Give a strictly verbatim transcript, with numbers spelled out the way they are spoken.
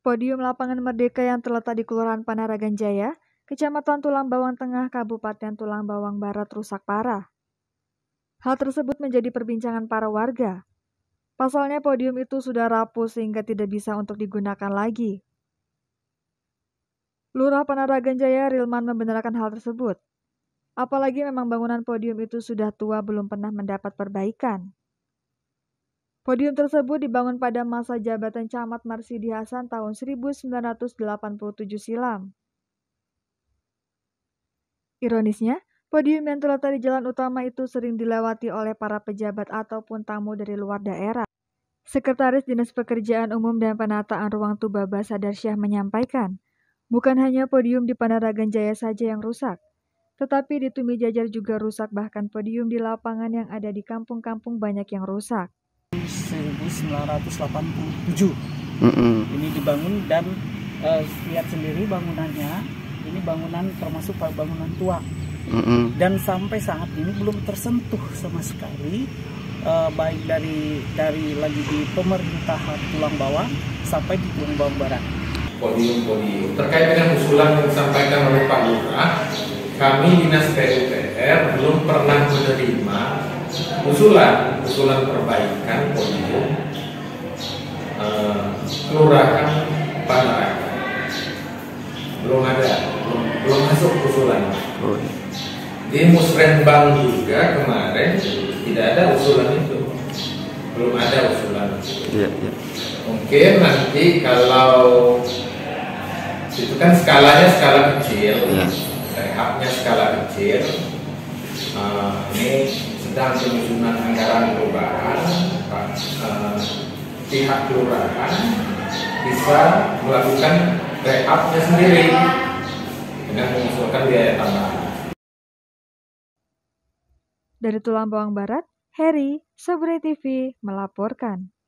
Podium Lapangan Merdeka yang terletak di Kelurahan Panaragan Jaya, Kecamatan Tulang Bawang Tengah, Kabupaten Tulang Bawang Barat rusak parah. Hal tersebut menjadi perbincangan para warga. Pasalnya podium itu sudah rapuh sehingga tidak bisa untuk digunakan lagi. Lurah Panaragan Jaya Rilman membenarkan hal tersebut. Apalagi memang bangunan podium itu sudah tua belum pernah mendapat perbaikan. Podium tersebut dibangun pada masa jabatan Camat Marsidi Hasan tahun seribu sembilan ratus delapan puluh tujuh silam. Ironisnya, podium yang terletak di jalan utama itu sering dilewati oleh para pejabat ataupun tamu dari luar daerah. Sekretaris Dinas Pekerjaan Umum dan Penataan Ruang Tubaba Sadarsyah menyampaikan, bukan hanya podium di Panaragan Jaya saja yang rusak, tetapi di Tumi Jajar juga rusak, bahkan podium di lapangan yang ada di kampung-kampung banyak yang rusak. seribu sembilan ratus delapan puluh tujuh Mm -mm. ini dibangun dan uh, lihat sendiri bangunannya, ini bangunan termasuk bangunan tua. Mm -mm. Dan sampai saat ini belum tersentuh sama sekali, uh, baik dari dari lagi di pemerintahan Tulang Bawang sampai di Tulang Bawang Barat. Podium-podium terkait dengan usulan yang disampaikan oleh Pak Lurah, kami Dinas P U P R belum pernah menerima usulan usulan perbaikan podium uh, Kelurahan Panaragan. Belum ada, belum, belum masuk usulan. Oh. Di Musrenbang juga kemarin tidak ada usulan itu, belum ada usulan. Iya, iya. Mungkin nanti kalau itu kan skalanya skala kecil, ya. Rehabnya skala kecil. Uh, ini sedang penyusunan anggaran perubahan. Uh, pihak kelurahan bisa melakukan rehabnya sendiri dengan mengusulkan biaya tambahan. Dari Tulang Bawang Barat, Heri, Sobre T V melaporkan.